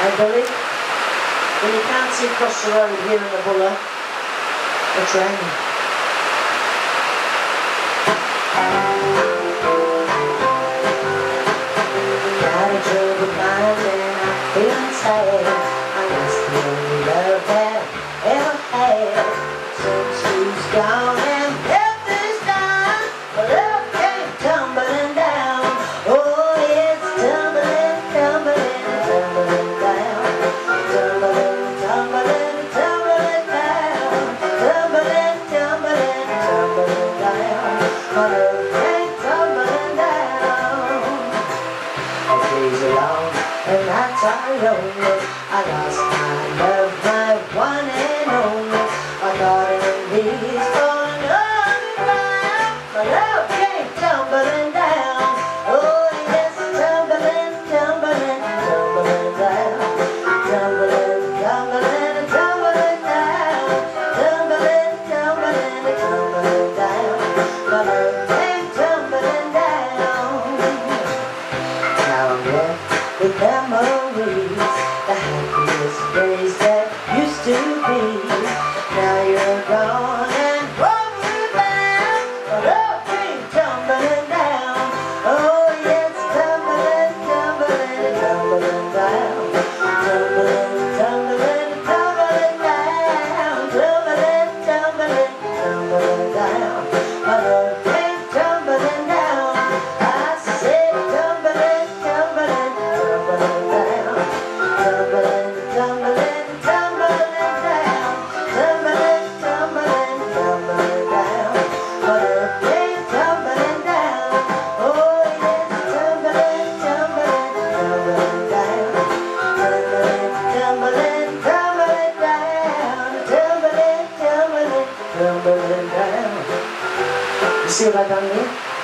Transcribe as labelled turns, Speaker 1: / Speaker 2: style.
Speaker 1: Hey Billy, when you can't see across the road here in the Buller, it's raining. Got a troubled mind and I'm feeling sad. I lost the only love that I ever had. Since she's gone and left this time, my love came tumbling down. Oh, it's tumbling, tumbling, tumbling down. Tumbling, tumbling, tumbling down. Tumbling, tumbling, tumbling down. My love came tumbling down. Days are long and nights are lonely. I lost my love, my one and only. My garden leaves falling on the ground. My love came tumbling down. Oh yes, tumbling, tumbling, tumbling down. Tumbling, tumbling, tumbling down. Tumbling, tumbling, tumbling down. My love came tumbling down. Now I'm left with memories, the happiest days that used to be. Now you're gone and homeward bound. My love came tumbling down. Oh yes, tumbling, tumbling, tumbling down. Tumbling, tumbling, tumbling down. Tumbling, tumbling, tumbling down. My love came tumbling down. I said tumbling, tumbling, tumbling down. Tumbling, tumbling, tumbling down. Tumbling, tumbling, tumbling down. My love came tumbling down. Oh yes, tumbling, tumbling, tumbling down. Tumbling, tumbling, tumbling down. Tumbling, tumbling, tumbling down. You see what I've done here?